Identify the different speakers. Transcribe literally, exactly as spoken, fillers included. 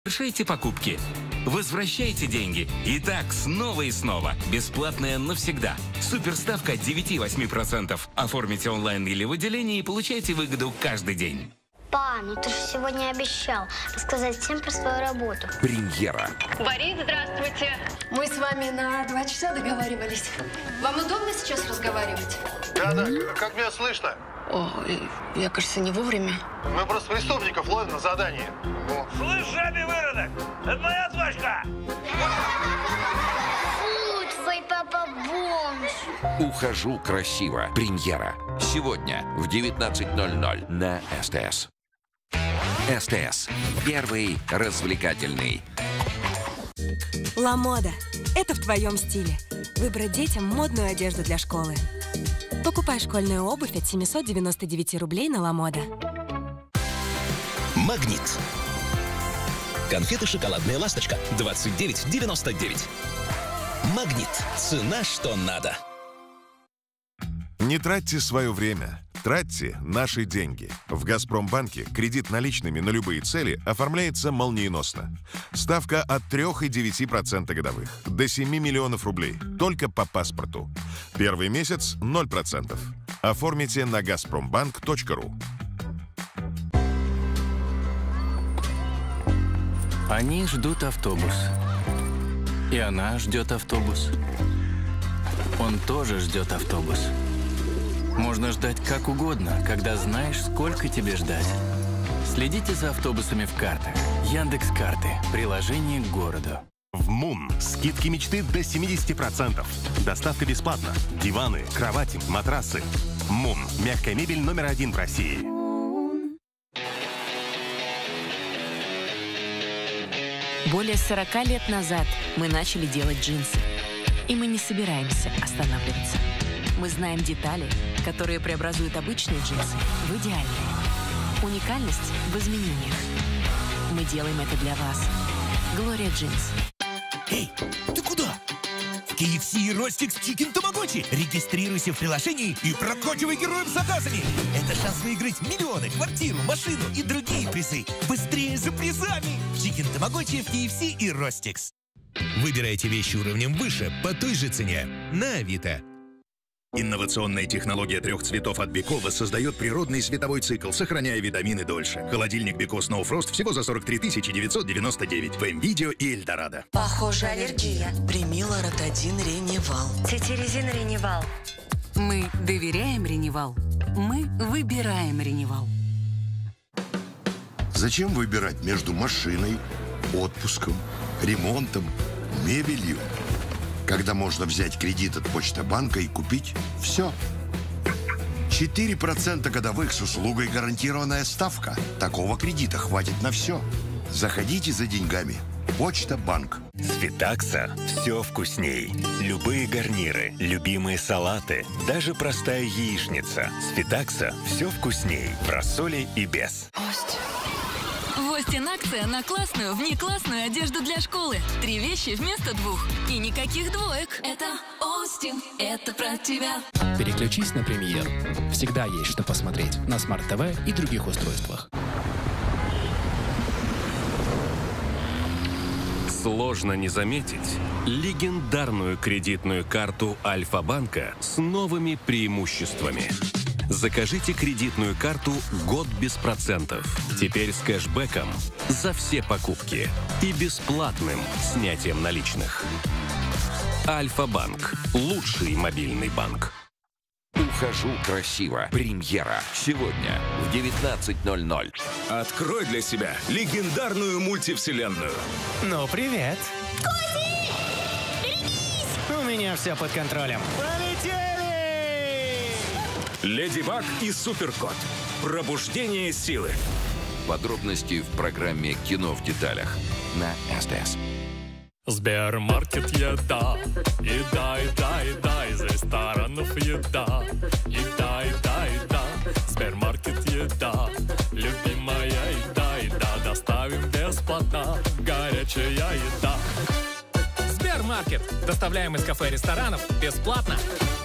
Speaker 1: Совершайте покупки. Возвращайте деньги. И так снова и снова. Бесплатная навсегда. Суперставка от девяти-восьми процентов. Оформите онлайн или в отделении и получайте выгоду каждый день.
Speaker 2: Па, ну ты же сегодня обещал рассказать всем про свою работу.
Speaker 3: Премьера.
Speaker 4: Борис, здравствуйте.
Speaker 5: Мы с вами на два часа договаривались. Вам удобно сейчас разговаривать?
Speaker 6: Да-да, как меня слышно?
Speaker 5: О, я, кажется, не вовремя.
Speaker 6: Мы просто преступников ловим на задании. О.
Speaker 7: Слышь, жабий выродок, это моя дочка!
Speaker 2: Фу, твой папа бомж.
Speaker 3: Ухожу красиво. Премьера. Сегодня в девятнадцать ноль ноль на СТС. СТС. Первый развлекательный.
Speaker 8: Ламода. Это в твоем стиле. Выбрать детям модную одежду для школы. Покупай школьную обувь от семисот девяноста девяти рублей на Ламода.
Speaker 9: Магнит. Конфеты «Шоколадная ласточка» двадцать девять девяносто девять. Магнит. Цена, что надо.
Speaker 10: Не тратьте свое время. Тратьте наши деньги. В «Газпромбанке» кредит наличными на любые цели оформляется молниеносно. Ставка от трёх и девяти процентов годовых до семи миллионов рублей. Только по паспорту. Первый месяц – ноль процентов. Оформите на газпромбанк точка ру.
Speaker 11: Они ждут автобус. И она ждет автобус. Он тоже ждет автобус. Можно ждать как угодно, когда знаешь, сколько тебе ждать. Следите за автобусами в картах. Яндекс.Карты. Приложение к городу.
Speaker 12: В Мун. Скидки мечты до семидесяти процентов. Доставка бесплатна. Диваны, кровати, матрасы. Мун. Мягкая мебель номер один в России.
Speaker 13: Более сорока лет назад мы начали делать джинсы. И мы не собираемся останавливаться. Мы знаем детали, которые преобразуют обычные джинсы в идеальные. Уникальность в изменениях. Мы делаем это для вас. Глория Джинс.
Speaker 14: Эй, ты куда? В кей эф си и Ростикс Чикен Тамагочи. Регистрируйся в приложении и прокачивай героев с заказами. Это шанс выиграть миллионы, квартиру, машину и другие призы. Быстрее за призами! Чикен Тамагочи в кей эф си и Ростикс.
Speaker 9: Выбирайте вещи уровнем выше по той же цене на Авито.
Speaker 15: Инновационная технология трех цветов от Беко воссоздает природный световой цикл, сохраняя витамины дольше. Холодильник Беко Snow Frost всего за сорок три тысячи девятьсот девяносто девять. В М-Видео и Эльдорадо.
Speaker 16: Похоже, аллергия. Прими Лоротидин Реневал.
Speaker 13: Цитиризин Реневал. Мы доверяем Реневал. Мы выбираем Реневал.
Speaker 17: Зачем выбирать между машиной, отпуском, ремонтом, мебелью, когда можно взять кредит от Почта-банка и купить все? четыре процента годовых с услугой гарантированная ставка. Такого кредита хватит на все. Заходите за деньгами. Почта-банк.
Speaker 18: С Витакса все вкусней. Любые гарниры, любимые салаты, даже простая яичница. С Витакса все вкусней. В рассоле и без.
Speaker 19: В Остин акция на классную, внеклассную одежду для школы. Три вещи вместо двух. И никаких двоек. Это Остин, это про тебя.
Speaker 20: Переключись на премьеру. Всегда есть что посмотреть на смарт-ТВ и других устройствах.
Speaker 2: Сложно не заметить легендарную кредитную карту Альфа-банка с новыми преимуществами. Закажите кредитную карту «Год без процентов». Теперь с кэшбэком за все покупки и бесплатным снятием наличных. Альфа-банк. Лучший мобильный банк.
Speaker 3: Ухожу красиво. Премьера. Сегодня в девятнадцать ноль ноль.
Speaker 5: Открой для себя легендарную мультивселенную.
Speaker 6: Ну, привет. Коти! Берегись! У меня все под контролем. Полетели!
Speaker 5: Леди Баг и Суперкот. Пробуждение силы.
Speaker 3: Подробности в программе «Кино в деталях» на СТС.
Speaker 4: Сбермаркет еда, еда, еда, еда, из ресторанов еда, еда, еда, еда, Сбермаркет еда, любимая еда, еда, доставим бесплатно, горячая еда.
Speaker 6: Сбермаркет. Доставляем из кафе и ресторанов бесплатно.